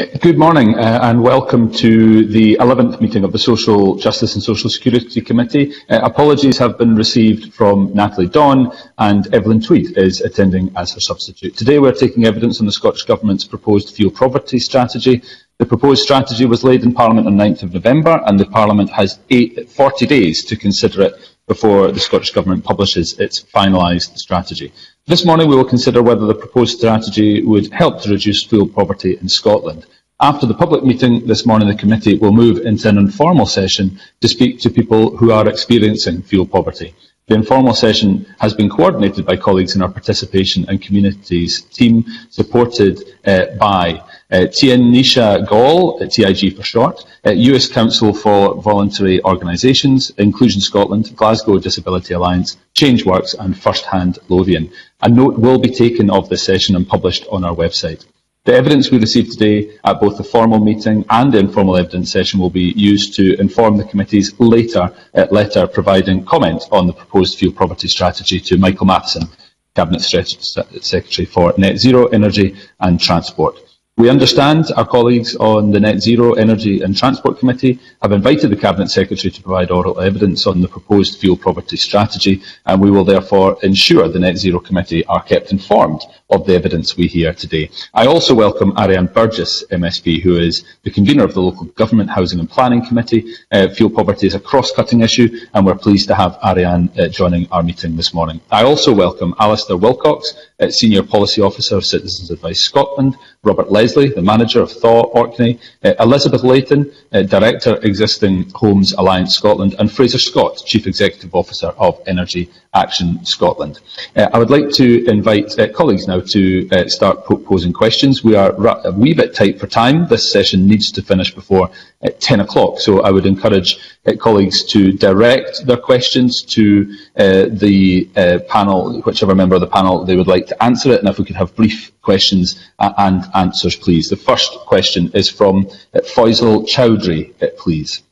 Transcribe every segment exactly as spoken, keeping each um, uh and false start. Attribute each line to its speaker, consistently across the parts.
Speaker 1: Good morning uh, and welcome to the eleventh meeting of the Social Justice and Social Security Committee. Uh, apologies have been received from Natalie Dawn, and Evelyn Tweed is attending as her substitute. Today we are taking evidence on the Scottish Government's proposed fuel poverty strategy. The proposed strategy was laid in Parliament on ninth of November, and the Parliament has eight, forty days to consider it before the Scottish Government publishes its finalised strategy. This morning we will consider whether the proposed strategy would help to reduce fuel poverty in Scotland. After the public meeting this morning, the committee will move into an informal session to speak to people who are experiencing fuel poverty. The informal session has been coordinated by colleagues in our Participation and Communities team, supported uh, by uh, Tianisha Gall, T I G for short, uh, U S Council for Voluntary Organisations, Inclusion Scotland, Glasgow Disability Alliance, Changeworks and First Hand Lothian. A note will be taken of this session and published on our website. The evidence we received today at both the formal meeting and the informal evidence session will be used to inform the committee's later uh, letter providing comment on the proposed fuel poverty strategy to Michael Matheson, Cabinet Secretary for Net Zero, Energy and Transport. We understand our colleagues on the Net Zero, Energy and Transport Committee have invited the Cabinet Secretary to provide oral evidence on the proposed fuel poverty strategy, and we will therefore ensure the Net Zero Committee are kept informed of the evidence we hear today. I also welcome Ariane Burgess, M S P, who is the convener of the Local Government Housing and Planning Committee. Uh, fuel poverty is a cross-cutting issue, and we're pleased to have Ariane uh, joining our meeting this morning. I also welcome Alistair Wilcox, uh, Senior Policy Officer of Citizens Advice Scotland, Robert Leslie, the Manager of Thaw Orkney, uh, Elizabeth Layton, uh, Director Existing Homes Alliance Scotland, and Fraser Scott, Chief Executive Officer of Energy Action Scotland. Uh, I would like to invite uh, colleagues now to uh, start posing questions. We are a wee bit tight for time. This session needs to finish before uh, ten o'clock, so I would encourage uh, colleagues to direct their questions to uh, the uh, panel, whichever member of the panel they would like to answer it, and if we could have brief questions uh, and answers, please. The first question is from uh, Faisal Chowdhury, uh, please.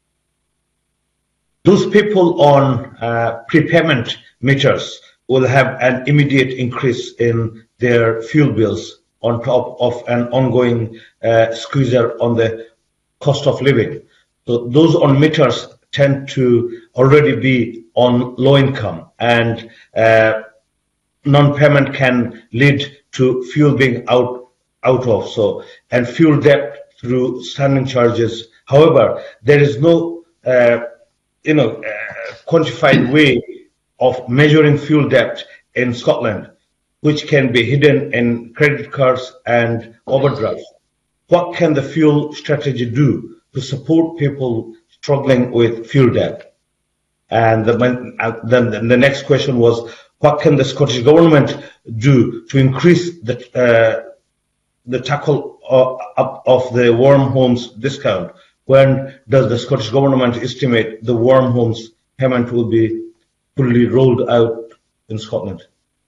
Speaker 2: Those people on uh, prepayment meters will have an immediate increase in their fuel bills on top of an ongoing uh, squeeze on the cost of living. So those on meters tend to already be on low income, and uh, non-payment can lead to fuel being out out of so and fuel debt through standing charges. However, there is no uh, you know uh, quantified way of measuring fuel debt in Scotland, which can be hidden in credit cards and overdrafts. What can the fuel strategy do to support people struggling with fuel debt? And the, uh, then the next question was, what can the Scottish Government do to increase the uh, the tackle of, of the warm homes discount? When does the Scottish Government estimate the warm homes payment will be fully rolled out in Scotland?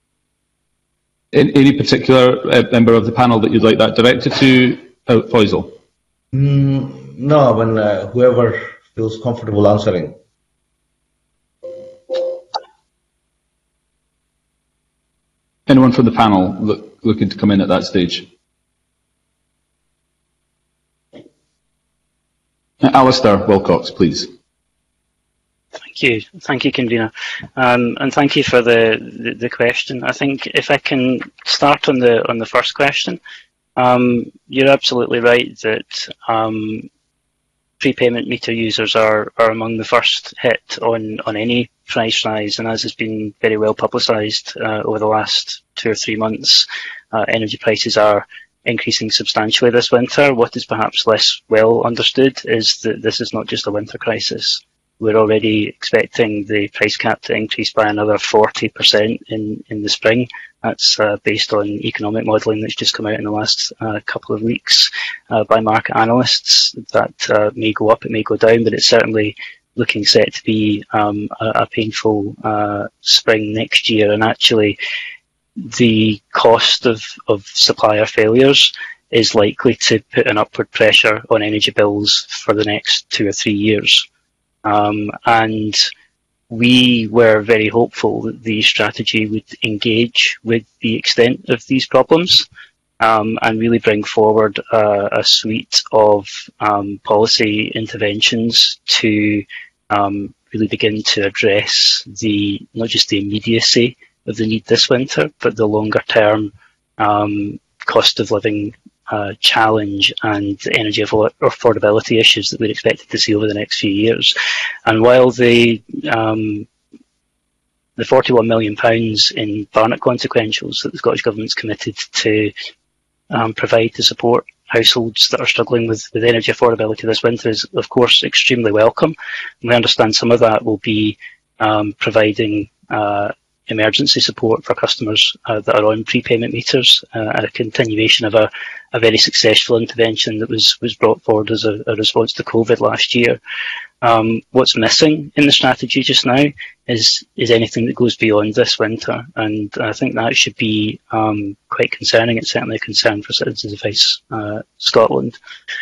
Speaker 1: Any particular uh, member of the panel that you'd like that directed to, uh, Faisal?
Speaker 2: Mm, no, when uh, whoever feels comfortable answering.
Speaker 1: Anyone from the panel look, looking to come in at that stage? Uh, Alistair Wilcox, please.
Speaker 3: Thank you. Thank you, Convener. Um, and thank you for the, the, the question. I think if I can start on the on the first question, um, you're absolutely right that um, prepayment meter users are, are among the first hit on, on any price rise, and as has been very well publicised uh, over the last two or three months, uh, energy prices are increasing substantially this winter. What is perhaps less well understood is that this is not just a winter crisis. We're already expecting the price cap to increase by another forty percent in, in the spring. That's uh, based on economic modelling that's just come out in the last uh, couple of weeks uh, by market analysts. That uh, may go up, it may go down, but it's certainly looking set to be um, a, a painful uh, spring next year. And actually, the cost of, of supplier failures is likely to put an upward pressure on energy bills for the next two or three years. Um, and we were very hopeful that the strategy would engage with the extent of these problems. um, and really bring forward uh, a suite of um, policy interventions to um, really begin to address the not just the immediacy of the need this winter, but the longer term um, cost of living uh, challenge and energy affordability issues that we're expected to see over the next few years. And while the um, the forty-one million pounds in Barnett consequentials that the Scottish Government's committed to um, provide to support households that are struggling with, with energy affordability this winter is, of course, extremely welcome. And we understand some of that will be um, providing uh, emergency support for customers uh, that are on prepayment meters, uh, and a continuation of a, a very successful intervention that was, was brought forward as a, a response to COVID last year. Um, what's missing in the strategy just now is is anything that goes beyond this winter, and I think that should be um, quite concerning. It's certainly a concern for Citizens Advice uh, Scotland.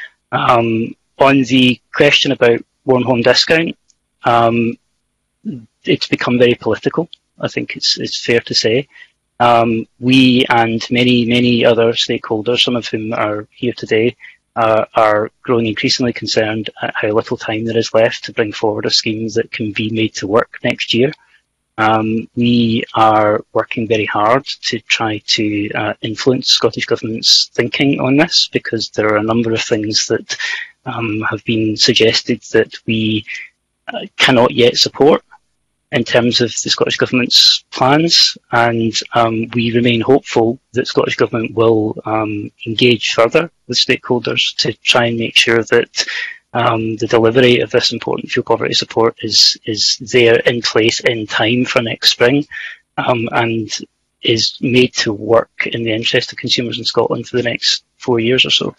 Speaker 3: Um, on the question about warm home discount, um, it's become very political. I think it's it's fair to say. Um, we and many, many other stakeholders, some of whom are here today, uh, are growing increasingly concerned at how little time there is left to bring forward a scheme that can be made to work next year. Um, we are working very hard to try to uh, influence Scottish Government's thinking on this, because there are a number of things that um, have been suggested that we uh, cannot yet support in terms of the Scottish Government's plans, and um, we remain hopeful that Scottish Government will um, engage further with stakeholders to try and make sure that um, the delivery of this important fuel poverty support is is there in place in time for next spring, um, and is made to work in the interest of consumers in Scotland for the next four years or so.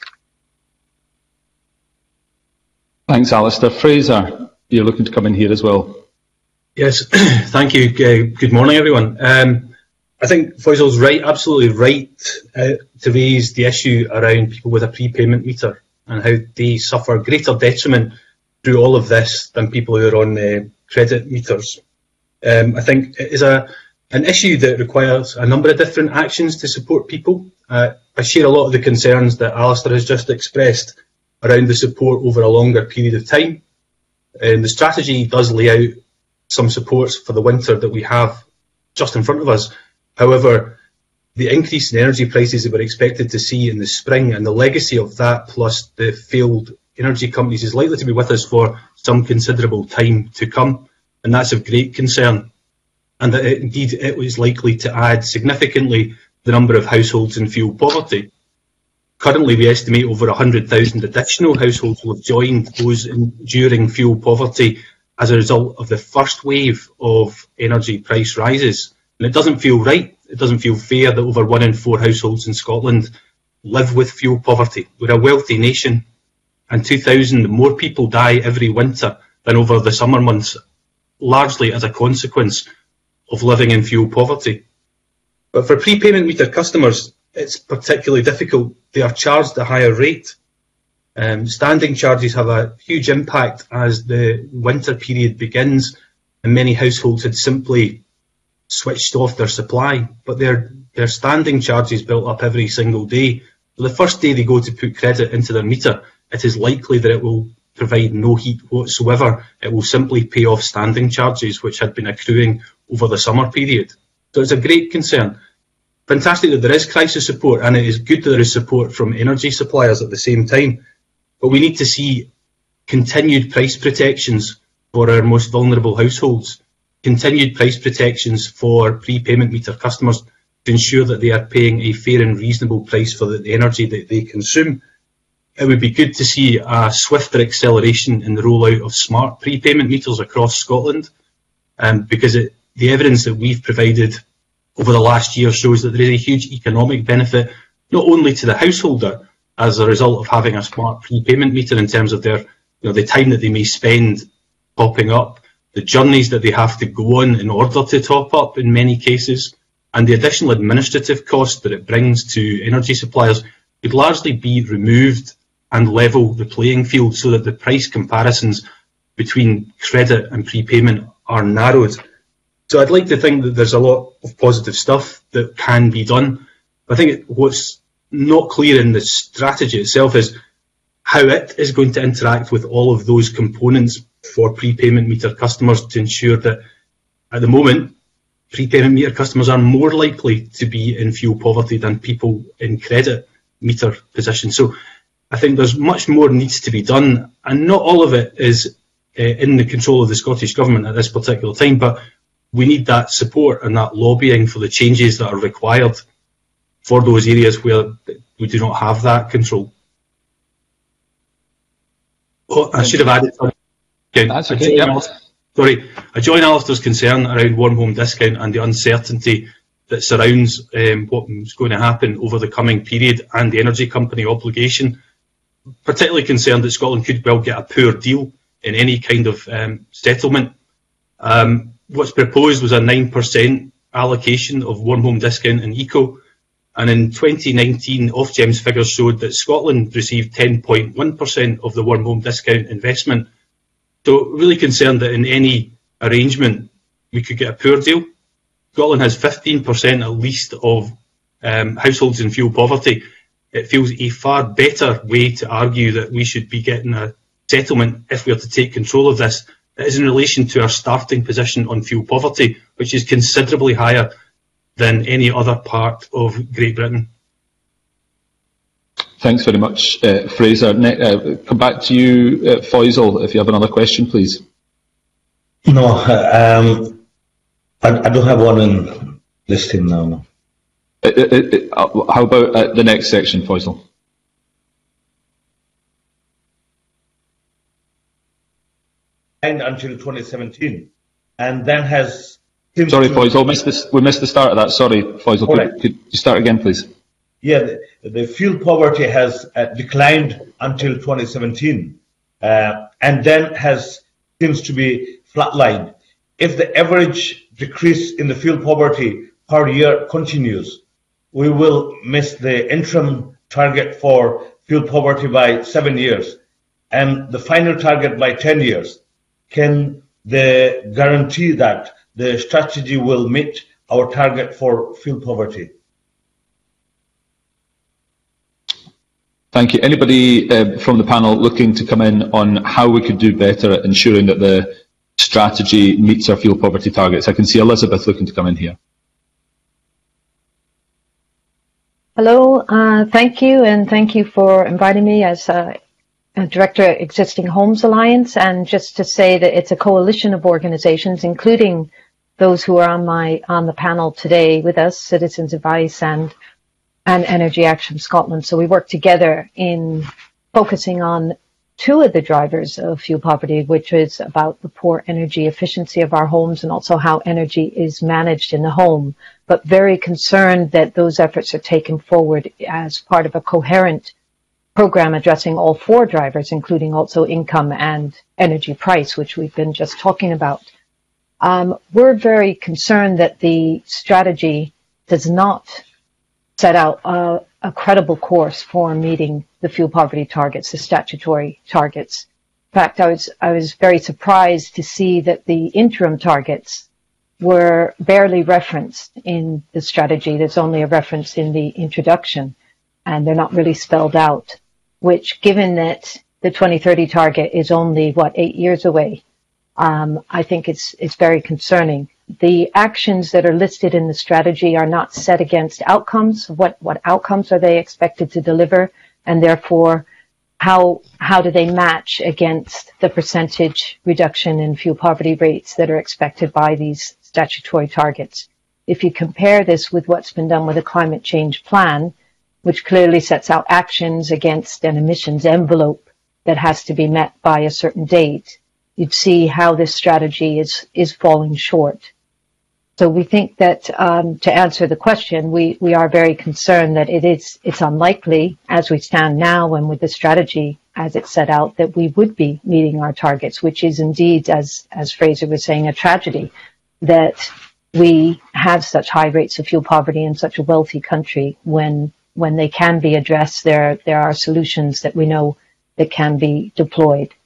Speaker 1: Thanks, Alistair. Fraser, you're looking to come in here as well.
Speaker 4: Yes, thank you. Uh, good morning, everyone. Um, I think Faisal's right, absolutely right, uh, to raise the issue around people with a prepayment meter and how they suffer greater detriment through all of this than people who are on uh, credit meters. Um, I think it is a an issue that requires a number of different actions to support people. Uh, I share a lot of the concerns that Alistair has just expressed around the support over a longer period of time. Um, the strategy does lay out some supports for the winter that we have just in front of us. However, the increase in energy prices that we're expected to see in the spring, and the legacy of that plus the failed energy companies, is likely to be with us for some considerable time to come, and that's of great concern. And that it, indeed it was likely to add significantly the number of households in fuel poverty. Currently, we estimate over one hundred thousand additional households will have joined those enduring fuel poverty as a result of the first wave of energy price rises. And it doesn't feel right, it doesn't feel fair that over one in four households in Scotland live with fuel poverty. We're a wealthy nation, and two thousand more people die every winter than over the summer months, largely as a consequence of living in fuel poverty. But for prepayment meter customers, it's particularly difficult. They are charged a higher rate. Um, standing charges have a huge impact as the winter period begins, and many households had simply switched off their supply, but their their standing charges built up every single day. So the first day they go to put credit into their meter, it is likely that it will provide no heat whatsoever. It will simply pay off standing charges which had been accruing over the summer period. So it's a great concern. Fantastic that there is crisis support, and it is good that there is support from energy suppliers at the same time. But we need to see continued price protections for our most vulnerable households, continued price protections for prepayment meter customers to ensure that they are paying a fair and reasonable price for the energy that they consume. It would be good to see a swifter acceleration in the rollout of smart prepayment meters across Scotland, um, because it, the evidence that we've provided over the last year shows that there is a huge economic benefit, not only to the householder as a result of having a smart prepayment meter in terms of their, you know, the time that they may spend topping up, the journeys that they have to go on in order to top up in many cases, and the additional administrative cost that it brings to energy suppliers could largely be removed and level the playing field so that the price comparisons between credit and prepayment are narrowed. So I'd like to think that there's a lot of positive stuff that can be done. I think what's not clear in the strategy itself is how it is going to interact with all of those components for prepayment meter customers to ensure that at the moment prepayment meter customers are more likely to be in fuel poverty than people in credit meter positions. So I think there's much more needs to be done, and not all of it is uh, in the control of the Scottish Government at this particular time, but we need that support and that lobbying for the changes that are required for those areas where we do not have that control. Oh, I should have added something.
Speaker 1: That's okay. Yep.
Speaker 4: Sorry, I join Alistair's concern around warm home discount and the uncertainty that surrounds um, what is going to happen over the coming period and the energy company obligation. Particularly concerned that Scotland could well get a poor deal in any kind of um, settlement. Um, what's proposed was a nine percent allocation of warm home discount in eco, and in twenty nineteen Ofgem's figures showed that Scotland received ten point one percent of the warm home discount investment. So really concerned that in any arrangement we could get a poor deal. Scotland has fifteen percent at least of um, households in fuel poverty. It feels a far better way to argue that we should be getting a settlement if we are to take control of this. It is in relation to our starting position on fuel poverty, which is considerably higher than any other part of Great Britain.
Speaker 1: Thanks very much, uh, Fraser. Ne uh, come back to you, uh, Faisal, if you have another question, please.
Speaker 2: No, um, I, I don't have one in listing now. No.
Speaker 1: Uh, uh, uh, how about uh, the next section, Faisal?
Speaker 2: And until twenty seventeen, and then has...
Speaker 1: Sorry, Faisal, missed this, we missed the start of that. Sorry, Faisal, could, right. could you start again, please?
Speaker 2: Yeah, the, the fuel poverty has uh, declined until twenty seventeen, uh, and then has seems to be flatlined. If the average decrease in the fuel poverty per year continues, we will miss the interim target for fuel poverty by seven years, and the final target by ten years. Can they guarantee that the strategy will meet our target for fuel poverty?
Speaker 1: Thank you. Anybody uh, from the panel looking to come in on how we could do better at ensuring that the strategy meets our fuel poverty targets? I can see Elizabeth looking to come in here.
Speaker 5: Hello, uh, thank you, and thank you for inviting me as uh, Director at Existing Homes Alliance, and just to say that it's a coalition of organizations, including those who are on my on the panel today with us, Citizens Advice and and Energy Action Scotland. So we work together in focusing on two of the drivers of fuel poverty, which is about the poor energy efficiency of our homes and also how energy is managed in the home, but very concerned that those efforts are taken forward as part of a coherent program addressing all four drivers, including also income and energy price, which we've been just talking about. Um, we're very concerned that the strategy does not set out a, a credible course for meeting the fuel poverty targets, the statutory targets. In fact, I was, I was very surprised to see that the interim targets were barely referenced in the strategy. There's only a reference in the introduction, and they're not really spelled out, which, given that the twenty thirty target is only, what, eight years away, um, I think it's, it's very concerning. The actions that are listed in the strategy are not set against outcomes. What, what outcomes are they expected to deliver? And therefore, how, how do they match against the percentage reduction in fuel poverty rates that are expected by these statutory targets? If you compare this with what's been done with the climate change plan, which clearly sets out actions against an emissions envelope that has to be met by a certain date, you'd see how this strategy is, is falling short. So we think that, um, to answer the question, we, we are very concerned that it is, it's unlikely, as we stand now and with the strategy as it's set out, that we would be meeting our targets, which is indeed, as, as Fraser was saying, a tragedy that we have such high rates of fuel poverty in such a wealthy country. When, when they can be addressed, there, there are solutions that we know that can be deployed.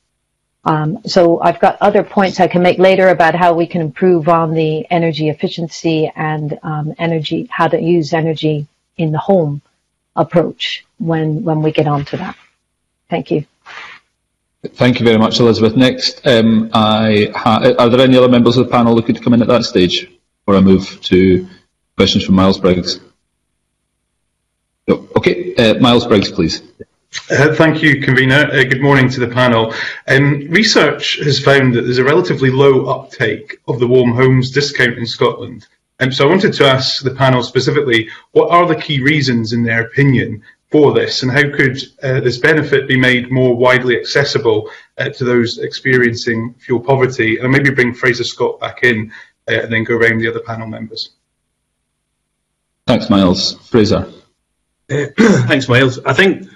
Speaker 5: Um, so I've got other points I can make later about how we can improve on the energy efficiency and um, energy, how to use energy in the home approach when, when we get onto that. Thank you.
Speaker 1: Thank you very much, Elizabeth. Next, um, I ha are there any other members of the panel looking to come in at that stage? Or I move to questions from Miles Briggs. No. Okay, uh, Miles Briggs, please.
Speaker 6: Uh, thank you, Convener. Uh, good morning to the panel. Um, research has found that there's a relatively low uptake of the Warm Homes discount in Scotland. Um, so I wanted to ask the panel specifically, what are the key reasons, in their opinion, for this, and how could uh, this benefit be made more widely accessible uh, to those experiencing fuel poverty? And maybe bring Fraser Scott back in uh, and then go around the other panel members.
Speaker 1: Thanks, Miles. Fraser.
Speaker 4: Uh, thanks, Miles. I think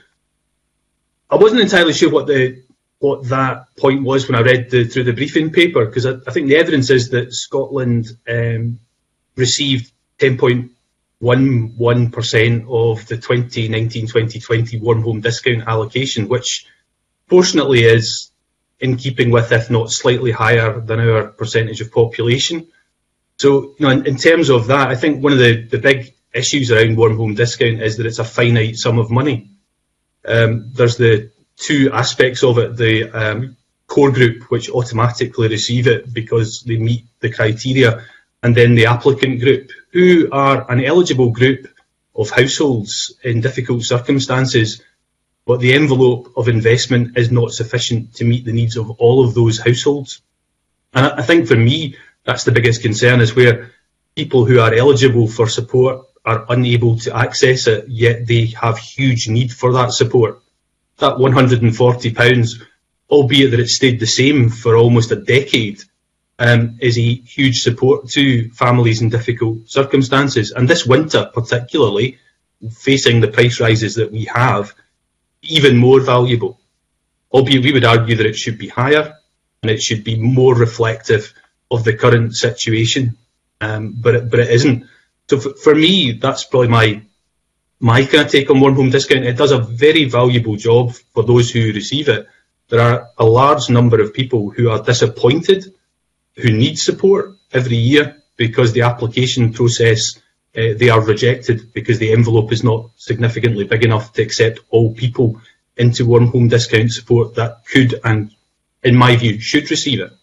Speaker 4: I wasn't entirely sure what the what that point was when I read the, through the briefing paper, because I, I think the evidence is that Scotland um, received ten point one one percent of the twenty nineteen twenty twenty Warm Home discount allocation, which fortunately is in keeping with, if not slightly higher than our percentage of population. So, you know, in, in terms of that, I think one of the, the big issues around Warm Home discount is that it's a finite sum of money. Um, there's the two aspects of it, the um, core group, which automatically receive it because they meet the criteria, and then the applicant group, who are an eligible group of households in difficult circumstances, but the envelope of investment is not sufficient to meet the needs of all of those households. And I think for me, that's the biggest concern, is where people who are eligible for support are unable to access it, yet they have huge need for that support. That one hundred and forty pounds, albeit that it stayed the same for almost a decade, Um, is a huge support to families in difficult circumstances. And this winter particularly, facing the price rises that we have, even more valuable. Albeit we would argue that it should be higher and it should be more reflective of the current situation, um, but, it, but it isn't. So for, for me, that's probably my, my kind of take on Warm Home discount. It does a very valuable job for those who receive it. There are a large number of people who are disappointed, who need support every year because the application process, uh, they are rejected because the envelope is not significantly big enough to accept all people into Warm Home discount support that could and, in my view, should receive it.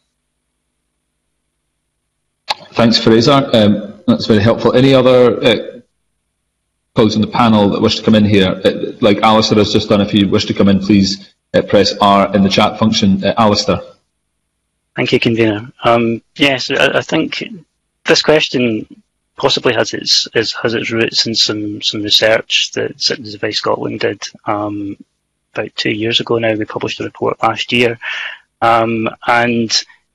Speaker 1: Thanks, Fraser. Um, that's very helpful. Any other uh, colleagues on the panel that wish to come in here? Uh, like Alistair has just done, if you wish to come in, please uh, press R in the chat function. Uh, Alistair.
Speaker 3: Thank you, Convener. Um, yes, I, I think this question possibly has its is, has its roots in some some research that Citizens Advice Scotland did um, about two years ago now. We published a report last year, um, and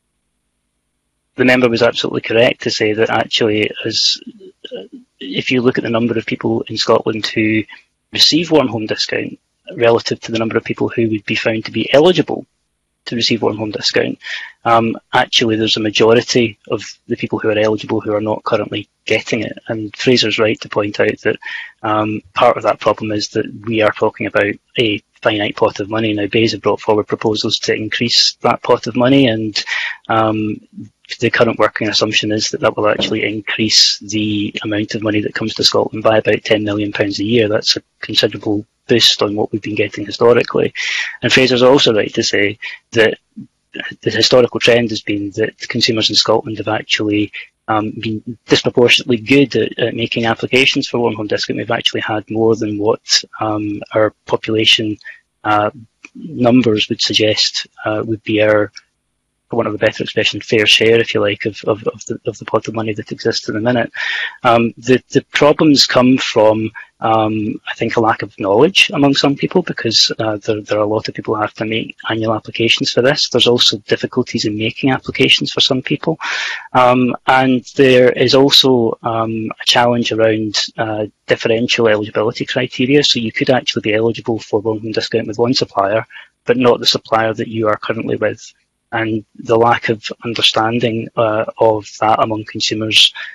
Speaker 3: the member was absolutely correct to say that actually, as if you look at the number of people in Scotland who receive Warm Home discount relative to the number of people who would be found to be eligible to receive Warm Home discount, um, actually there's a majority of the people who are eligible who are not currently getting it. And Fraser's right to point out that um, part of that problem is that we are talking about a finite pot of money. Now, BEIS have brought forward proposals to increase that pot of money, and um, the current working assumption is that that will actually increase the amount of money that comes to Scotland by about ten million pounds a year. That's a considerable boost on what we've been getting historically. And Fraser's also right to say that the historical trend has been that consumers in Scotland have actually um, been disproportionately good at, at making applications for Warm Home discount. We've actually had more than what um, our population uh, numbers would suggest uh, would be our, for want of a better expression, fair share, if you like, of, of, of, the, of the pot of money that exists in the minute. Um, the, the problems come from, um, I think, a lack of knowledge among some people, because uh, there, there are a lot of people who have to make annual applications for this. There's also difficulties in making applications for some people. Um, and there is also um, a challenge around uh, differential eligibility criteria. So you could actually be eligible for Warm Home discount with one supplier, but not the supplier that you are currently with. And the lack of understanding uh, of that among consumers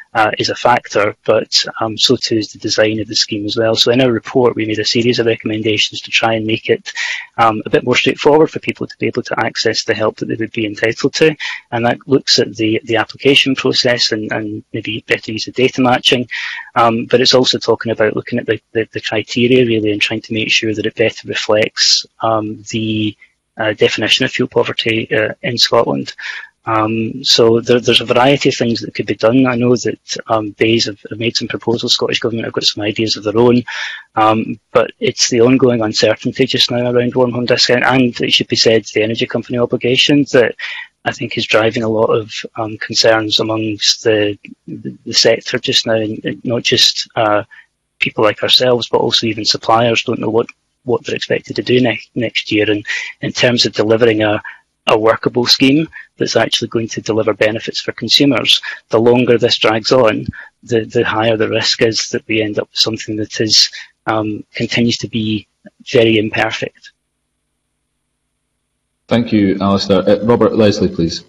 Speaker 3: uh, is a factor, but um, so too is the design of the scheme as well. So in our report, we made a series of recommendations to try and make it um, a bit more straightforward for people to be able to access the help that they would be entitled to. And that looks at the, the application process and, and maybe better use of data matching. Um, but it's also talking about looking at the, the, the criteria really and trying to make sure that it better reflects um, the uh, definition of fuel poverty uh, in Scotland. Um, so there, there's a variety of things that could be done. I know that um, Bays have, have made some proposals, Scottish Government have got some ideas of their own, um, but it's the ongoing uncertainty just now around warm home discount, and it should be said the energy company obligations that I think is driving a lot of um, concerns amongst the, the, the sector just now, and not just uh, people like ourselves, but also even suppliers don't know what, what they're expected to do ne next year. And in terms of delivering a a workable scheme that's actually going to deliver benefits for consumers, the longer this drags on, the, the higher the risk is that we end up with something that is um, continues to be very imperfect.
Speaker 1: Thank you, Alistair. Uh, Robert Leslie, please.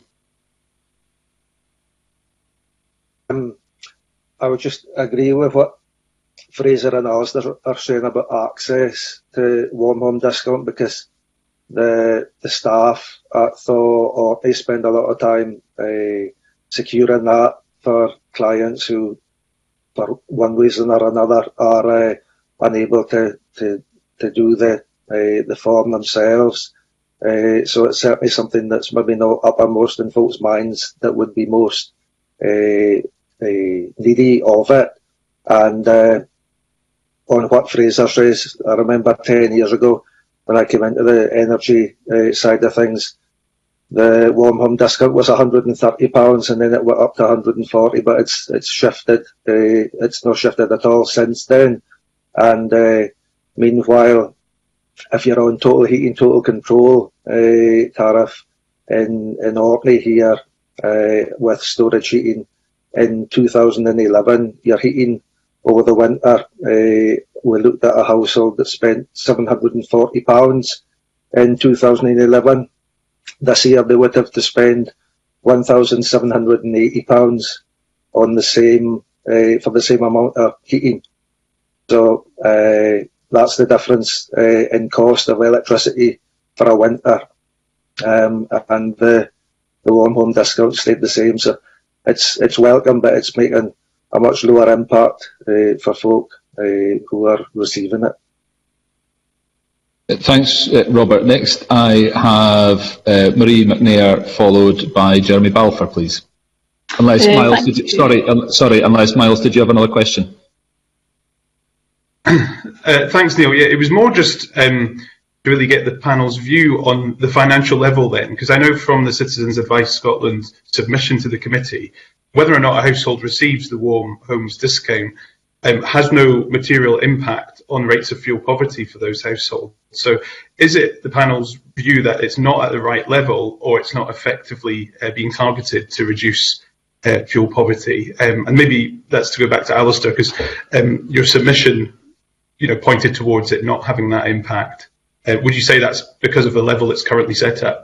Speaker 7: Um, I would just agree with what Fraser and Alistair are saying about access to warm home discount, because the the staff at Thaw, or they spend a lot of time uh, securing that for clients who, for one reason or another, are uh, unable to, to to do the uh, the form themselves. Uh, so it's certainly something that's maybe not uppermost in folks' minds that would be most uh, uh, needy of it. And uh, on what Fraser says, I remember ten years ago, when I came into the energy uh, side of things, the warm home discount was one hundred and thirty pounds, and then it went up to one hundred and forty. But it's it's shifted. Uh, it's not shifted at all since then. And uh, meanwhile, if you're on total heating, total control uh, tariff in in Orkney here uh, with storage heating in two thousand eleven, your heating over the winter, uh, we looked at a household that spent seven hundred and forty pounds in two thousand eleven. This year they would have to spend one thousand seven hundred and eighty pounds on the same uh, for the same amount of heating. So uh, that's the difference uh, in cost of electricity for a winter, um, and the the warm home discount stayed the same. So it's it's welcome, but it's making a much lower impact uh, for folk uh, who are receiving it.
Speaker 1: Thanks, uh, Robert. Next, I have uh, Marie McNair, followed by Jeremy Balfour, please. Unless uh, Miles, did you, sorry, uh, sorry, unless Miles, did you have another question?
Speaker 6: Uh, thanks, Neil. Yeah, it was more just um, to really get the panel's view on the financial level then, because I know from the Citizens Advice Scotland submission to the committee, whether or not a household receives the warm homes discount um, has no material impact on rates of fuel poverty for those households. So is it the panel's view that it's not at the right level, or it's not effectively uh, being targeted to reduce uh, fuel poverty? Um, and maybe that's to go back to Alistair, because um, your submission you know, pointed towards it not having that impact. Uh, would you say that's because of the level it's currently set at?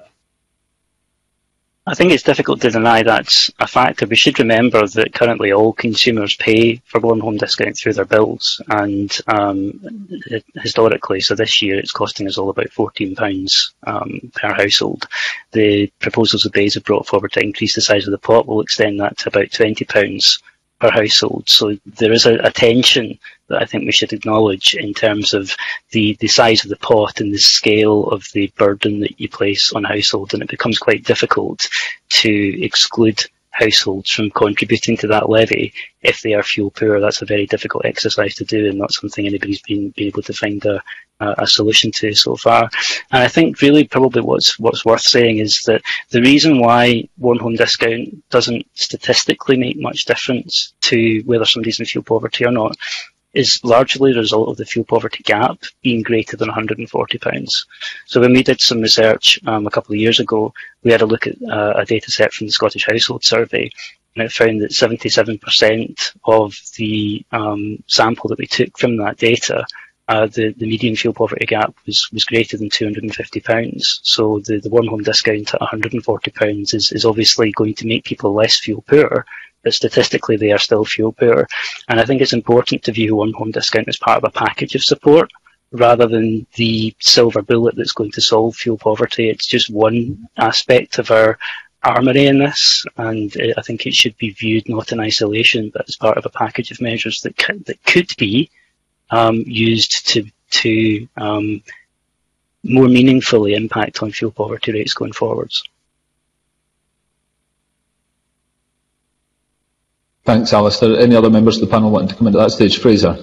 Speaker 3: I think it's difficult to deny that's a factor. We should remember that currently all consumers pay for warm home discount through their bills, and um, historically, so this year it's costing us all about fourteen pounds um, per household. The proposals the Bays have brought forward to increase the size of the pot will extend that to about twenty pounds per household. So there is a, a tension that I think we should acknowledge in terms of the, the size of the pot and the scale of the burden that you place on households, and it becomes quite difficult to exclude households from contributing to that levy if they are fuel poor. That's a very difficult exercise to do, and not something anybody's been, been able to find a, a solution to so far. And I think really probably what's what's worth saying is that the reason why warm home discount doesn't statistically make much difference to whether somebody's in fuel poverty or not is largely the result of the fuel poverty gap being greater than one hundred and forty pounds. So when we did some research um, a couple of years ago, we had a look at uh, a data set from the Scottish Household Survey, and it found that seventy-seven percent of the um, sample that we took from that data, uh, the, the median fuel poverty gap was, was greater than two hundred and fifty pounds. So the, the warm home discount at one hundred and forty pounds is, is obviously going to make people less fuel poor, but statistically they are still fuel poor. And I think it's important to view Warm Home Discount as part of a package of support, rather than the silver bullet that's going to solve fuel poverty. It's just one aspect of our armoury in this, and I think it should be viewed not in isolation, but as part of a package of measures that could, that could be um, used to to um, more meaningfully impact on fuel poverty rates going forwards.
Speaker 1: Thanks, Alistair. Any other members of the panel wanting to come in at that stage? Fraser.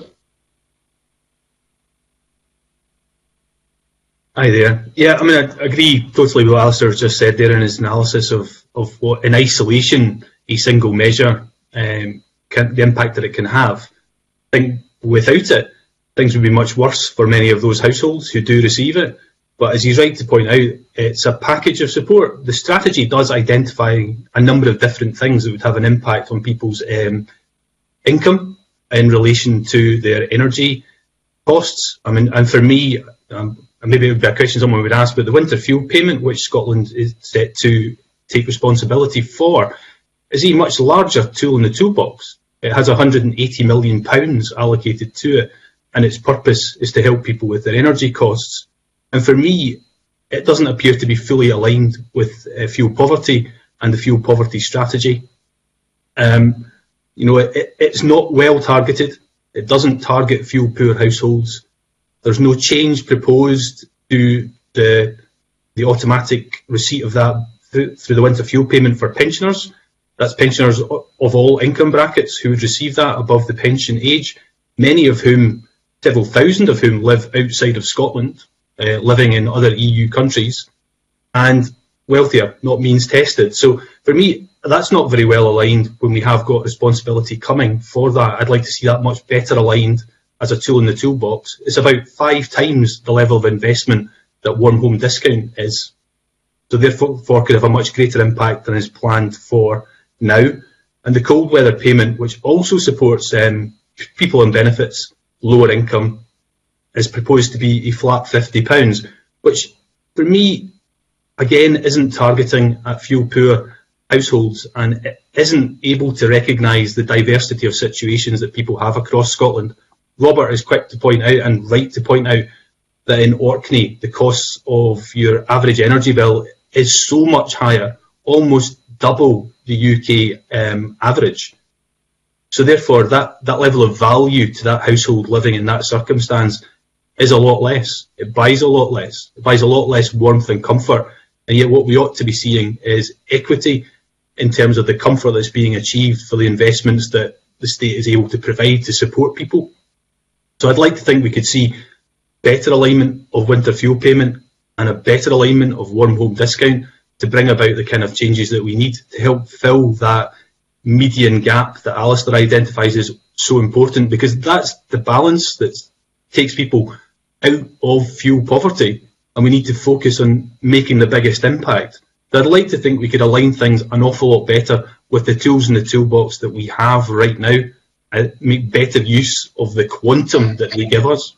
Speaker 4: Hi there. Yeah, I mean, I agree totally with what Alistair just said there in his analysis of, of what, in isolation, a single measure, um, can, the impact that it can have. I think without it, things would be much worse for many of those households who do receive it. But as he's right to point out, it's a package of support. The strategy does identify a number of different things that would have an impact on people's um, income in relation to their energy costs. I mean, and for me, um, and maybe it would be a question someone would ask, but the winter fuel payment, which Scotland is set to take responsibility for, is a much larger tool in the toolbox. It has one hundred and eighty million pounds allocated to it, and its purpose is to help people with their energy costs. And for me, it doesn't appear to be fully aligned with uh, fuel poverty and the fuel poverty strategy. Um, you know, it, it's not well targeted. It doesn't target fuel poor households. There's no change proposed to the, the automatic receipt of that through, through the winter fuel payment for pensioners. That's pensioners of all income brackets who would receive that above the pension age, many of whom, several thousand of whom, live outside of Scotland, uh, living in other E U countries, and wealthier, not means tested. So for me, that's not very well aligned when we have got responsibility coming for that. I'd like to see that much better aligned as a tool in the toolbox. It's about five times the level of investment that Warm Home Discount is. So therefore could have a much greater impact than is planned for now. And the cold weather payment, which also supports um, people on benefits, lower income, is proposed to be a flat fifty pounds, which for me, again, isn't targeting at fuel poor households and isn't able to recognise the diversity of situations that people have across Scotland. Robert is quick to point out, and right to point out, that in Orkney, the costs of your average energy bill is so much higher, almost double the U K um, average. So therefore, that, that level of value to that household living in that circumstance is a lot less. It buys a lot less. It buys a lot less warmth and comfort. And yet what we ought to be seeing is equity in terms of the comfort that's being achieved for the investments that the state is able to provide to support people. So I'd like to think we could see better alignment of winter fuel payment and a better alignment of Warm Home Discount to bring about the kind of changes that we need to help fill that median gap that Alistair identifies as so important, because that's the balance that takes people out of fuel poverty, and we need to focus on making the biggest impact. So I'd like to think we could align things an awful lot better with the tools in the toolbox that we have right now, and make better use of the quantum that they give us.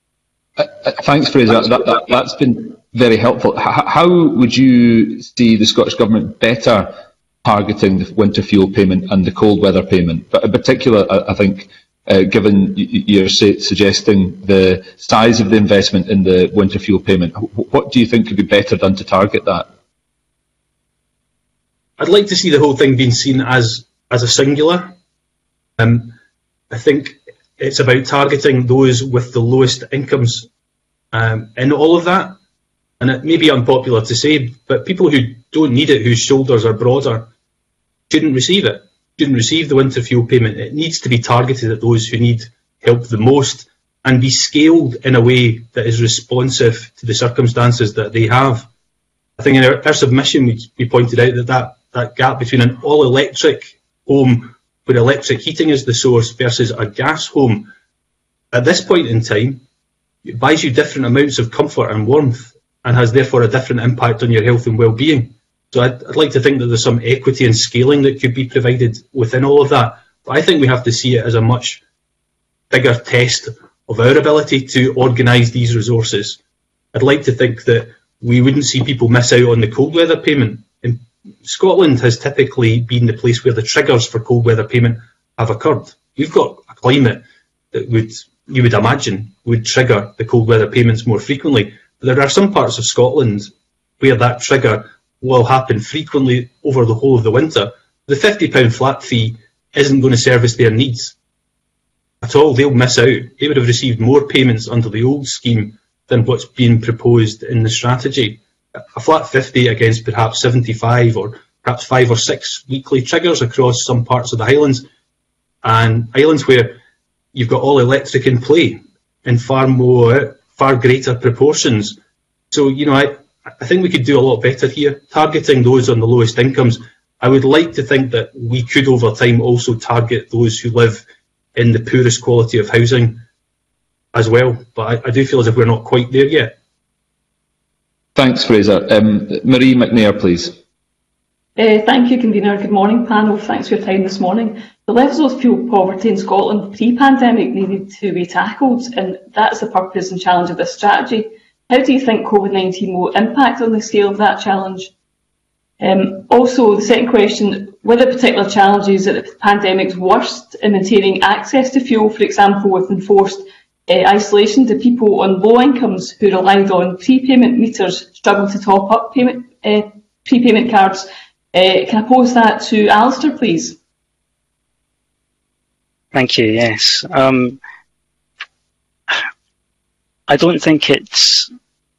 Speaker 1: Uh, uh, thanks, Fraser. That, that, that, that's been very helpful. H how would you see the Scottish Government better targeting the winter fuel payment and the cold weather payment? But in particular, I, I think, uh, given you're say, suggesting the size of the investment in the winter fuel payment, what do you think could be better done to target that?
Speaker 4: I'd like to see the whole thing being seen as, as a singular. Um, I think it's about targeting those with the lowest incomes um, in all of that. And it may be unpopular to say, but people who don't need it, whose shoulders are broader, shouldn't receive it, shouldn't receive the winter fuel payment. It needs to be targeted at those who need help the most and be scaled in a way that is responsive to the circumstances that they have. I think in our, our submission, we, we pointed out that, that that gap between an all-electric home where electric heating is the source versus a gas home, at this point in time, it buys you different amounts of comfort and warmth and has therefore a different impact on your health and well-being. So I'd, I'd like to think that there's some equity and scaling that could be provided within all of that. But I think we have to see it as a much bigger test of our ability to organise these resources. I'd like to think that we wouldn't see people miss out on the cold weather payment. And Scotland has typically been the place where the triggers for cold weather payment have occurred. You've got a climate that would, you would imagine, would trigger the cold weather payments more frequently. But there are some parts of Scotland where that trigger will happen frequently over the whole of the winter. The fifty pound flat fee isn't going to service their needs at all. They'll miss out. They would have received more payments under the old scheme than what's being proposed in the strategy. A flat fifty against perhaps seventy-five or perhaps five or six weekly triggers across some parts of the Highlands, and islands where you've got all electric in play in far more, far greater proportions. So, you know, I, I think we could do a lot better here, targeting those on the lowest incomes. I would like to think that we could over time also target those who live in the poorest quality of housing as well, but I, I do feel as if we're not quite there yet.
Speaker 1: Thanks, Fraser. Um, Marie McNair, please.
Speaker 8: Uh, thank you, Convener. Good morning, panel. Thanks for your time this morning. The levels of fuel poverty in Scotland pre-pandemic needed to be tackled, and that's the purpose and challenge of this strategy. How do you think COVID nineteen will impact on the scale of that challenge? Um, also, the second question, were there particular challenges at the pandemic's worst in maintaining access to fuel, for example, with enforced uh, isolation to people on low incomes who relied on prepayment meters, struggled to top up payment, uh, prepayment cards? Uh, can I pose that to Alistair, please?
Speaker 3: Thank you, yes. Um, I don't think it's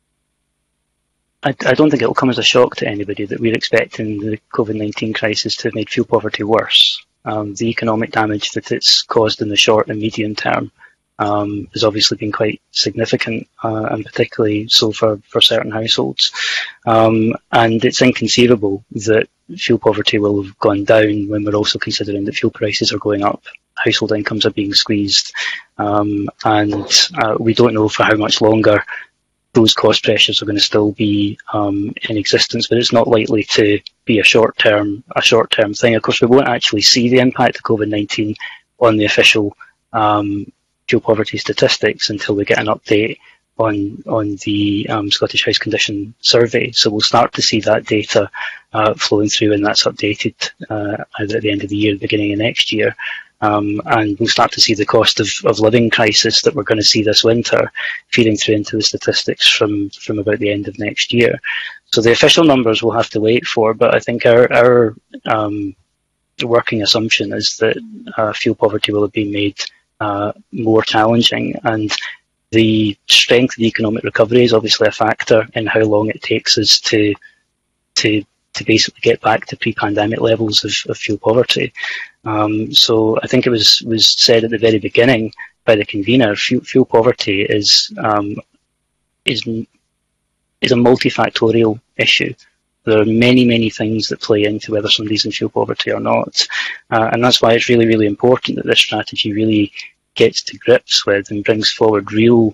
Speaker 3: I, I don't think it will come as a shock to anybody that we're expecting the COVID nineteen crisis to have made fuel poverty worse. Um, the economic damage that it's caused in the short and medium term um, has obviously been quite significant, uh, and particularly so for, for certain households. Um, and it's inconceivable that fuel poverty will have gone down when we're also considering that fuel prices are going up, household incomes are being squeezed, um, and uh, we don't know for how much longer those cost pressures are going to still be um, in existence, but it's not likely to be a short-term a short-term thing. Of course, we won't actually see the impact of COVID nineteen on the official um, fuel poverty statistics until we get an update on on the um, Scottish House Condition Survey. So we'll start to see that data uh, flowing through, and that's updated uh, either at the end of the year or the beginning of next year. Um, and we'll start to see the cost of, of living crisis that we're going to see this winter feeding through into the statistics from, from about the end of next year. So the official numbers we'll have to wait for, but I think our, our um, working assumption is that uh, fuel poverty will have been made uh, more challenging, and the strength of the economic recovery is obviously a factor in how long it takes us to to to basically get back to pre-pandemic levels of, of fuel poverty. Um, so I think it was, was said at the very beginning by the convener, fuel, fuel poverty is, um, is, is a multifactorial issue. There are many, many things that play into whether somebody's in fuel poverty or not. Uh, and that's why it's really, really important that this strategy really gets to grips with and brings forward real,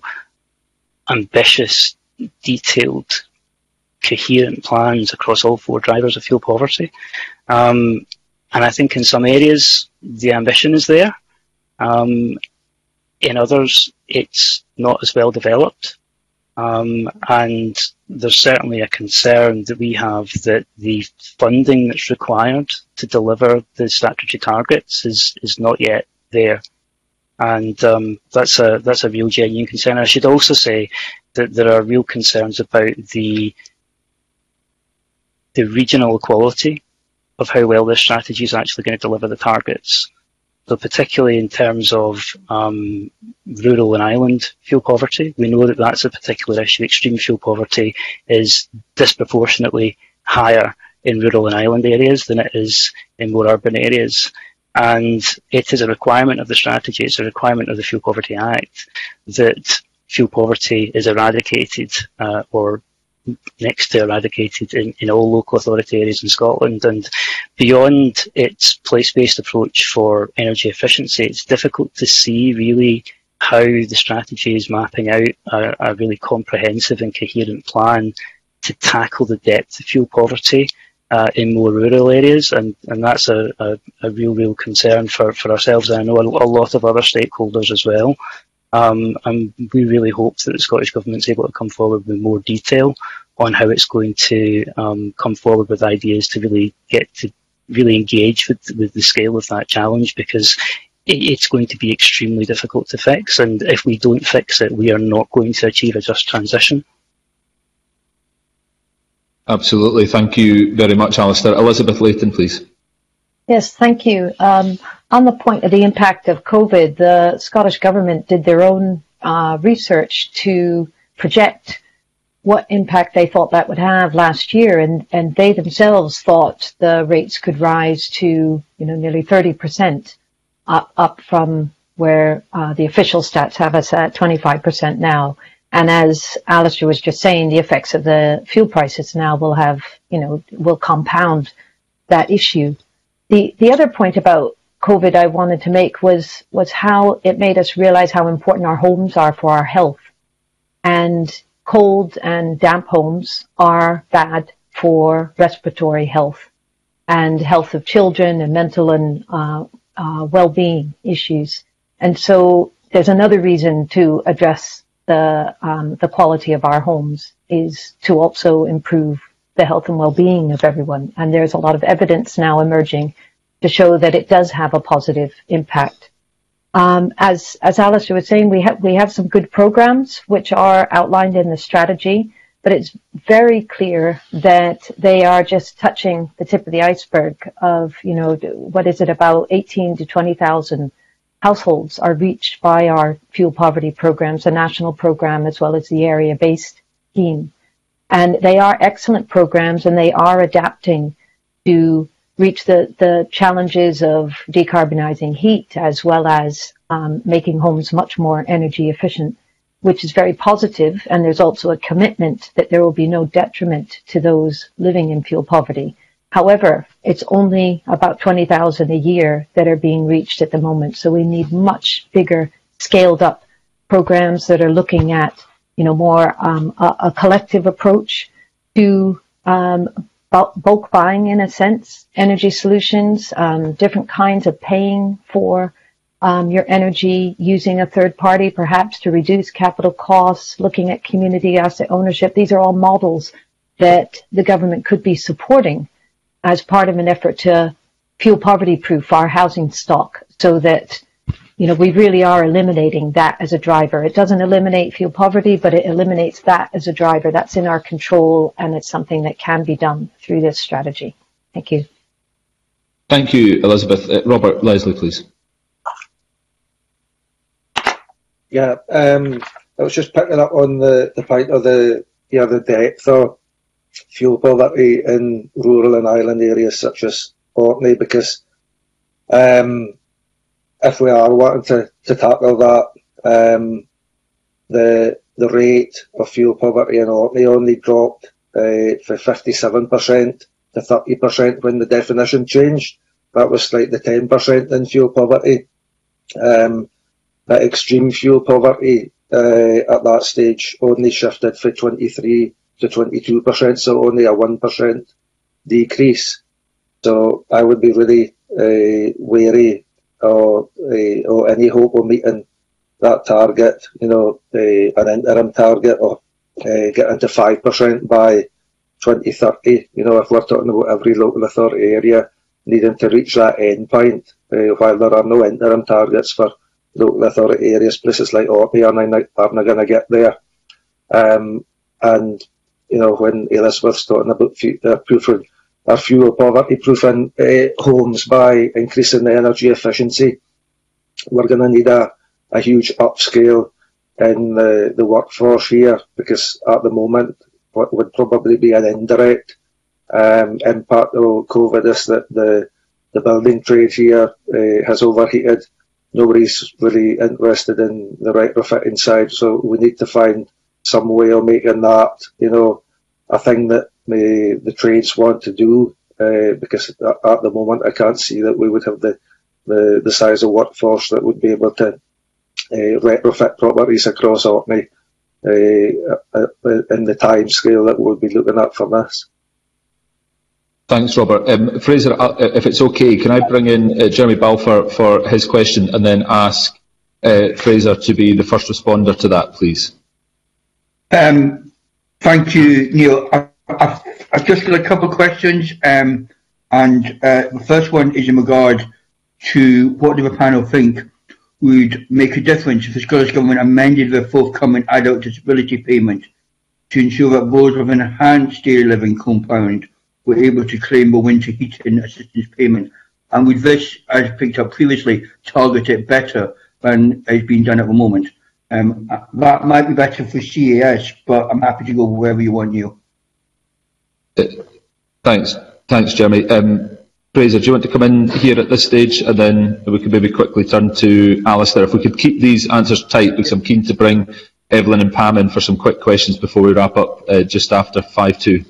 Speaker 3: ambitious, detailed, coherent plans across all four drivers of fuel poverty. Um, and I think in some areas the ambition is there. Um, in others it's not as well developed. Um, and there's certainly a concern that we have that the funding that's required to deliver the statutory targets is, is not yet there. And um, that's a that's a real genuine concern. I should also say that there are real concerns about the the regional equality of how well this strategy is actually going to deliver the targets. So particularly in terms of um, rural and island fuel poverty, we know that that's a particular issue. Extreme fuel poverty is disproportionately higher in rural and island areas than it is in more urban areas. And it is a requirement of the strategy, it's a requirement of the Fuel Poverty Act that fuel poverty is eradicated uh, or next to eradicated in, in all local authority areas in Scotland. And beyond its place-based approach for energy efficiency, it's difficult to see really how the strategy is mapping out a, a really comprehensive and coherent plan to tackle the depth of fuel poverty uh, in more rural areas. And, and that's a, a, a real, real concern for, for ourselves, and I know a, a lot of other stakeholders as well. Um, and we really hope that the Scottish Government is able to come forward with more detail on how it's going to um, come forward with ideas to really get to really engage with, with the scale of that challenge, because it, it's going to be extremely difficult to fix, and if we don't fix it, we are not going to achieve a just transition.
Speaker 1: Absolutely. Thank you very much, Alistair. Elizabeth Layton, please.
Speaker 5: Yes, thank you. Um, on the point of the impact of COVID, the Scottish Government did their own uh, research to project what impact they thought that would have last year, and, and they themselves thought the rates could rise to, you know, nearly thirty percent up, up from where uh, the official stats have us at twenty-five percent now. And as Alistair was just saying, the effects of the fuel prices now will have, you know, will compound that issue. The the other point about COVID I wanted to make was was how it made us realize how important our homes are for our health. And cold and damp homes are bad for respiratory health and health of children and mental and uh, uh, well-being issues. And so there's another reason to address the um, the quality of our homes, is to also improve the health and well-being of everyone. And there's a lot of evidence now emerging to show that it does have a positive impact. Um, as as Alistair was saying, we have we have some good programs which are outlined in the strategy, but it's very clear that they are just touching the tip of the iceberg of, you know, what is it, about eighteen to twenty thousand households are reached by our fuel poverty programs, a national program as well as the area-based scheme. And they are excellent programs, and they are adapting to reach the, the challenges of decarbonizing heat, as well as um, making homes much more energy efficient, which is very positive. And there's also a commitment that there will be no detriment to those living in fuel poverty. However, it's only about twenty thousand a year that are being reached at the moment. So we need much bigger, scaled up programs that are looking at, you know, more um, a, a collective approach to um, bulk buying, in a sense, energy solutions, um, different kinds of paying for um, your energy, using a third party perhaps to reduce capital costs, looking at community asset ownership. These are all models that the government could be supporting as part of an effort to fuel poverty proof our housing stock, so that, you know, we really are eliminating that as a driver. It doesn't eliminate fuel poverty, but it eliminates that as a driver. That's in our control, and it's something that can be done through this strategy. Thank you.
Speaker 1: Thank you, Elizabeth. Uh, Robert Leslie, please.
Speaker 7: Yeah, um, I was just picking up on the, the point of the, yeah, the depth of fuel poverty in rural and island areas such as Orkney, because um, if we are wanting to, to tackle that, um, the the rate of fuel poverty in Orkney only dropped uh, from fifty-seven percent to thirty percent when the definition changed. That was like the ten percent in fuel poverty. Um, that extreme fuel poverty uh, at that stage only shifted from twenty-three to twenty-two percent, so only a one percent decrease. So I would be really uh, wary or, uh, or any hope of meeting that target, you know, uh, an interim target of uh, getting to five percent by twenty thirty. You know, if we're talking about every local authority area needing to reach that end point, uh, while there are no interim targets for local authority areas, places like Orkney are not, are not going to get there. Um, and, you know, when Elizabeth's talking about uh, proofing, or fuel poverty proofing uh, homes by increasing the energy efficiency, we're going to need a, a huge upscale in the, the workforce here, because at the moment what would probably be an indirect um, impact of COVID is that the, the building trade here uh, has overheated. Nobody's really interested in the retrofitting side, so we need to find some way of making that, you know, a thing that the, the trades want to do, uh, because at, at the moment I can't see that we would have the, the, the size of workforce that would be able to uh, retrofit properties across Orkney uh, in the time scale that we'll be looking at for this.
Speaker 1: Thanks, Robert. Um, Fraser, if it's okay, can I bring in uh, Jeremy Balfour for his question and then ask uh, Fraser to be the first responder to that, please?
Speaker 9: Um, Thank you, Neil. I, I've, I've just got a couple of questions, um, and uh, the first one is in regard to what do the panel think would make a difference if the Scottish Government amended the forthcoming adult disability payment to ensure that those with an enhanced daily living compound were able to claim the winter heating assistance payment, and would this, as picked up previously, target it better than is being done at the moment? Um, that might be better for C A S, but I'm happy to go wherever you want, Neil.
Speaker 1: Uh, thanks, thanks, Jeremy. Um, Fraser, do you want to come in here at this stage, and then we could maybe quickly turn to Alistair? If we could keep these answers tight, because I'm keen to bring Evelyn and Pam in for some quick questions before we wrap up uh, just after five two.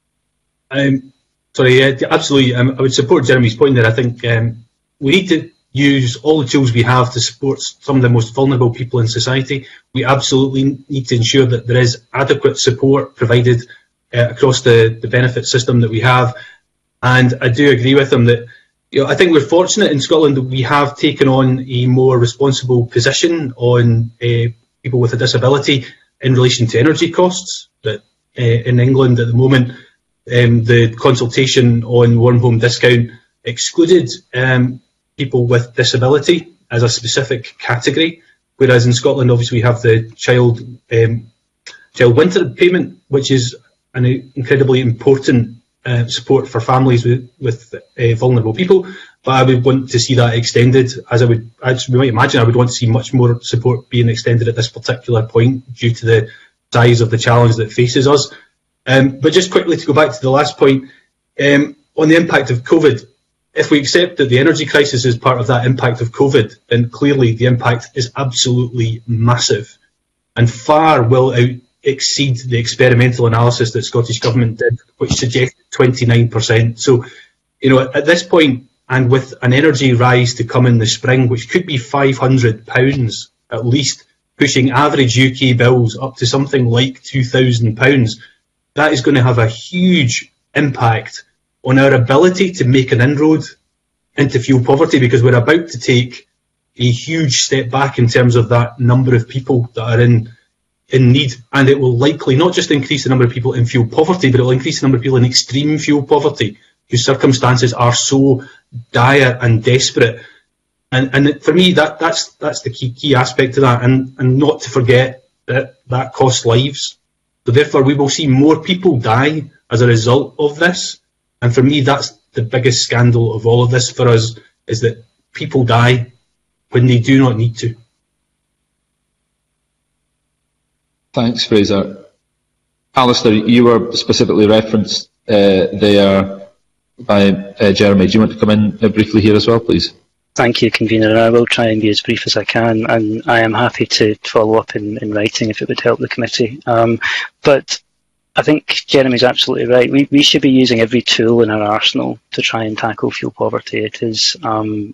Speaker 4: Um, sorry, yeah, absolutely. Um, I would support Jeremy's point there. I think um, we need to use all the tools we have to support some of the most vulnerable people in society. We absolutely need to ensure that there is adequate support provided uh, across the, the benefit system that we have. And I do agree with them that, you know, I think we're fortunate in Scotland that we have taken on a more responsible position on uh, people with a disability in relation to energy costs. That uh, in England at the moment, um, the consultation on warm home discount excluded um, people with disability as a specific category, whereas in Scotland, obviously, we have the child um, child winter payment, which is an incredibly important uh, support for families with, with uh, vulnerable people. But I would want to see that extended, as I would, as we might imagine, I would want to see much more support being extended at this particular point due to the size of the challenge that faces us. Um, but just quickly to go back to the last point, um, on the impact of COVID, if we accept that the energy crisis is part of that impact of COVID, then clearly the impact is absolutely massive and far will out exceed the experimental analysis that Scottish Government did, which suggested twenty-nine percent. So, you know, at this point, and with an energy rise to come in the spring, which could be five hundred pounds at least, pushing average U K bills up to something like two thousand pounds, that is going to have a huge impact on our ability to make an inroad into fuel poverty, because we're about to take a huge step back in terms of that number of people that are in in need, and it will likely not just increase the number of people in fuel poverty, but it will increase the number of people in extreme fuel poverty whose circumstances are so dire and desperate. And and for me, that that's that's the key key aspect to that, and and not to forget that that costs lives. So therefore, we will see more people die as a result of this. And for me, that's the biggest scandal of all of this for us, is that people die when they do not need to.
Speaker 1: Thanks, Fraser. Alistair, you were specifically referenced uh, there by uh, Jeremy. Do you want to come in uh, briefly here as well, please?
Speaker 3: Thank you, Convener, and I will try and be as brief as I can, and I am happy to follow up in, in writing if it would help the committee. Um, but I think Jeremy's absolutely right. We, we should be using every tool in our arsenal to try and tackle fuel poverty. It is um,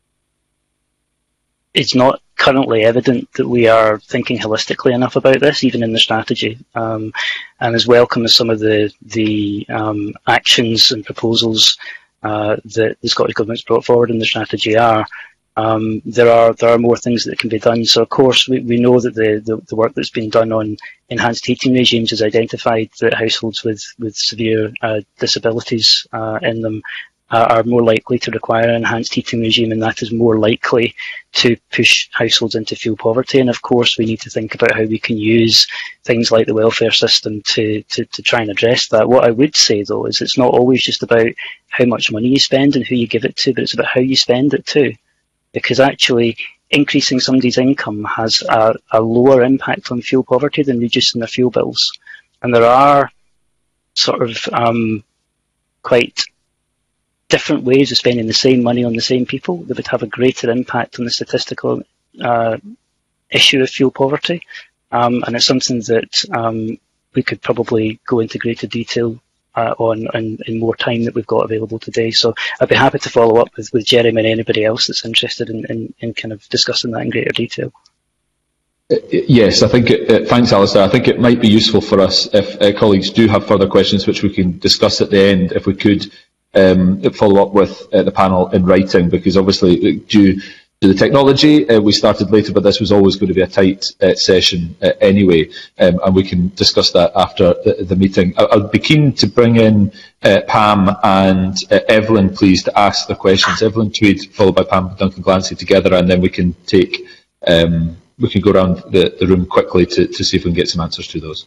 Speaker 3: it's not currently evident that we are thinking holistically enough about this, even in the strategy. Um, and as welcome as some of the, the um, actions and proposals uh, that the Scottish Government's brought forward in the strategy are, um, there are there are more things that can be done. So of course we, we know that the, the, the work that's been done on enhanced heating regimes has identified that households with, with severe uh, disabilities uh, in them uh, are more likely to require an enhanced heating regime, and that is more likely to push households into fuel poverty. And of course we need to think about how we can use things like the welfare system to, to, to try and address that. What I would say though is it's not always just about how much money you spend and who you give it to, but it's about how you spend it too. Because actually increasing somebody's income has a, a lower impact on fuel poverty than reducing their fuel bills. And there are sort of um, quite different ways of spending the same money on the same people that would have a greater impact on the statistical uh, issue of fuel poverty. Um, and it's something that um, we could probably go into greater detail Uh, on in, in more time that we've got available today. So I'd be happy to follow up with, with Jeremy and anybody else that's interested in, in, in kind of discussing that in greater detail.
Speaker 1: Yes, I think, it, uh, thanks Alistair. I think it might be useful for us if uh, colleagues do have further questions which we can discuss at the end, if we could um, follow up with uh, the panel in writing, because obviously due To the technology, uh, we started later, but this was always going to be a tight uh, session uh, anyway, um, and we can discuss that after the, the meeting. I, I'd be keen to bring in uh, Pam and uh, Evelyn, please, to ask their questions. Evelyn Tweed, followed by Pam Duncan Glancy together, and then we can take, um, we can go around the, the room quickly to, to see if we can get some answers to those.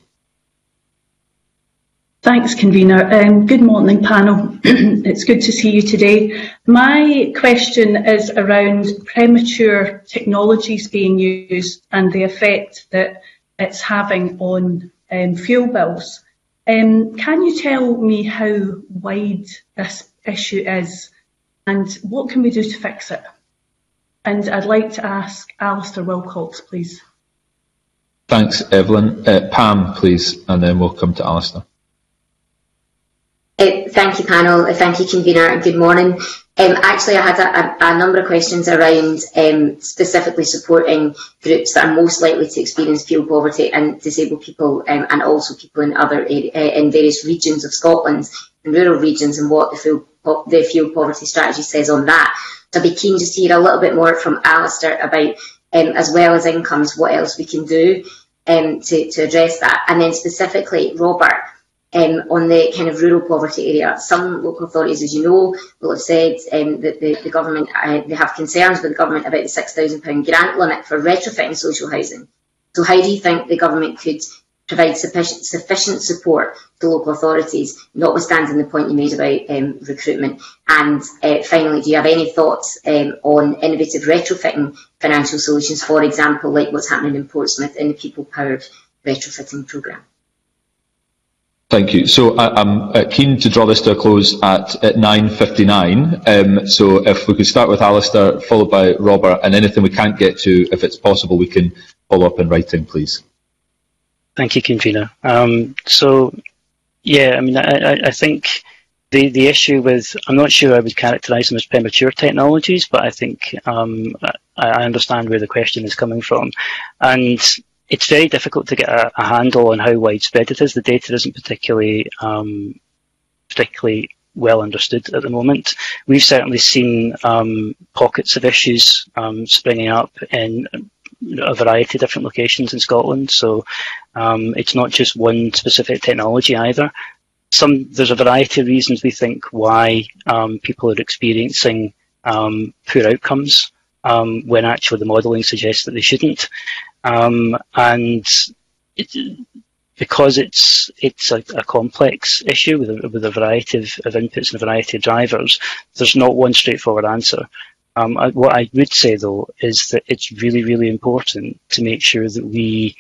Speaker 10: Thanks, Convener. Um, good morning, panel. It's good to see you today. My question is around premature technologies being used and the effect that it's having on um, fuel bills. Um, can you tell me how wide this issue is and what can we do to fix it? And I'd like to ask Alistair Wilcox, please.
Speaker 1: Thanks, Evelyn. Uh, Pam, please, and then we'll come to Alistair.
Speaker 11: Uh, thank you, panel. Uh, thank you, convener, and good morning. Um, actually, I had a, a, a number of questions around um, specifically supporting groups that are most likely to experience fuel poverty and disabled people, um, and also people in other area, uh, in various regions of Scotland and rural regions, and what the fuel, the fuel poverty strategy says on that. So I'd be keen just to hear a little bit more from Alistair about, um, as well as incomes, what else we can do um, to, to address that, and then specifically, Robert. Um, on the kind of rural poverty area, some local authorities, as you know, will have said um, that the, the government, uh, they have concerns with the government about the six thousand pound grant limit for retrofitting social housing. So how do you think the government could provide sufficient, sufficient support to local authorities, notwithstanding the point you made about um, recruitment? And uh, finally, do you have any thoughts um, on innovative retrofitting financial solutions, for example, like what's happening in Portsmouth in the people-powered retrofitting programme?
Speaker 1: Thank you. So I, I'm uh, keen to draw this to a close at, at nine fifty-nine. Um, so if we could start with Alistair, followed by Robert, and anything we can't get to, if it's possible, we can follow up in writing, please.
Speaker 3: Thank you, convener. Um, so, yeah, I mean, I, I think the, the issue with, I'm not sure I would characterise them as premature technologies, but I think um, I, I understand where the question is coming from. And it's very difficult to get a, a handle on how widespread it is. The data isn't particularly um, particularly well understood at the moment. We've certainly seen um, pockets of issues um, springing up in a variety of different locations in Scotland. So um, it's not just one specific technology either. Some there's a variety of reasons we think why um, people are experiencing um, poor outcomes um, when actually the modelling suggests that they shouldn't. Um, and it, because it's it's a, a complex issue with a, with a variety of, of inputs and a variety of drivers, there's not one straightforward answer. Um, I, what I would say, though, is that it's really, really important to make sure that we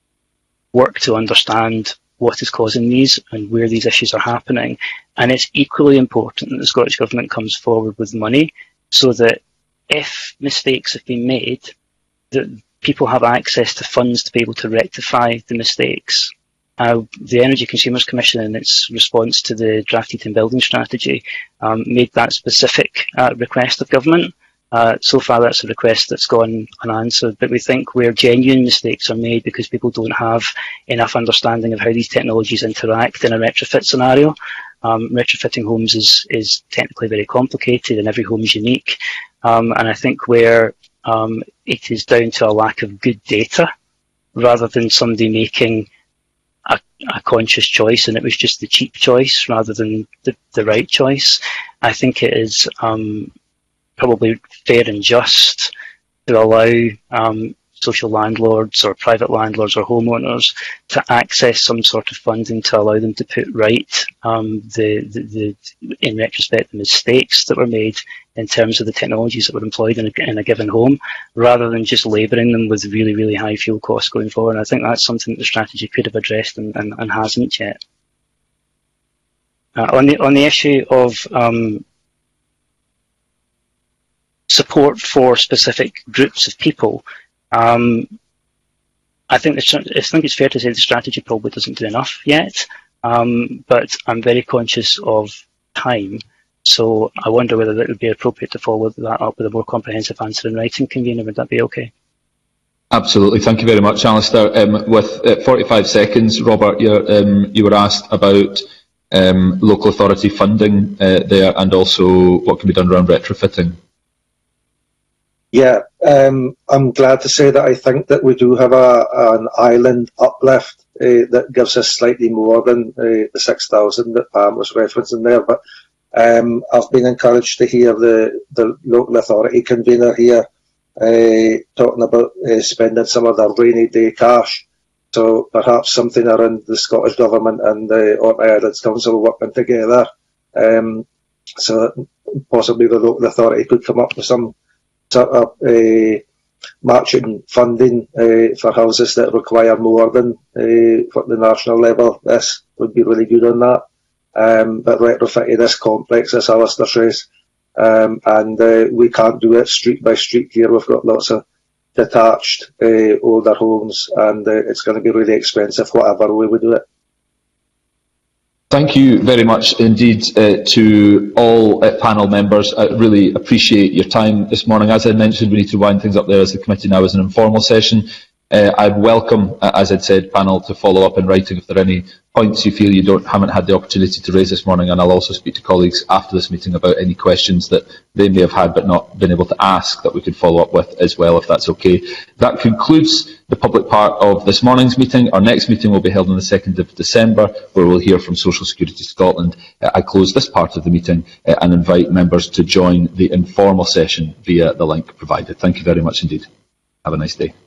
Speaker 3: work to understand what is causing these and where these issues are happening. And it's equally important that the Scottish Government comes forward with money so that if mistakes have been made, that people have access to funds to be able to rectify the mistakes. Uh, the Energy Consumers Commission, in its response to the Draft Heating Building Strategy, um, made that specific uh, request of government. Uh, so far, that's a request that's gone unanswered, but we think where genuine mistakes are made because people don't have enough understanding of how these technologies interact in a retrofit scenario. Um, retrofitting homes is, is technically very complicated and every home is unique. Um, and I think where Um, it is down to a lack of good data rather than somebody making a, a conscious choice and it was just the cheap choice rather than the, the right choice. I think it is um, probably fair and just to allow um, social landlords or private landlords or homeowners to access some sort of funding to allow them to put right um, the, the, the, in retrospect, the mistakes that were made in terms of the technologies that were employed in a, in a given home, rather than just labouring them with really, really high fuel costs going forward. And I think that's something that the strategy could have addressed and, and, and hasn't yet. Uh, on the on the issue of um, support for specific groups of people, um, I think the, I think it's fair to say the strategy probably doesn't do enough yet. Um, but I'm very conscious of time. So I wonder whether it would be appropriate to follow that up with a more comprehensive answer in writing, convener. Would that be okay?
Speaker 1: Absolutely. Thank you very much, Alistair. Um, with uh, forty-five seconds, Robert, you're, um, you were asked about um, local authority funding uh, there and also what can be done around retrofitting.
Speaker 7: Yeah, um, I'm glad to say that I think that we do have a, an island uplift uh, that gives us slightly more than uh, the six thousand that Pam was referencing there. But um, I've been encouraged to hear the, the local authority convener here uh, talking about uh, spending some of their rainy day cash. So perhaps something around the Scottish Government and the Orkney Islands Council working together. Um, so possibly the local authority could come up with some sort of uh, matching funding uh, for houses that require more than uh, for the national level. This would be really good on that. Um, but retrofitting this complex, as Alistair says, um, and uh, we can't do it street by street here. We've got lots of detached uh, older homes, and uh, it's going to be really expensive whatever way we do it.
Speaker 1: Thank you very much indeed uh, to all uh, panel members. I really appreciate your time this morning. As I mentioned, we need to wind things up there as the committee now is an informal session. Uh, I'd welcome, uh, as I'd said, panel to follow up in writing if there are any points you feel you don't haven't had the opportunity to raise this morning, and I'll also speak to colleagues after this meeting about any questions that they may have had but not been able to ask that we could follow up with as well, if that's okay. That concludes the public part of this morning's meeting. Our next meeting will be held on the second of December, where we'll hear from Social Security Scotland. Uh, I close this part of the meeting uh, and invite members to join the informal session via the link provided. Thank you very much indeed. Have a nice day.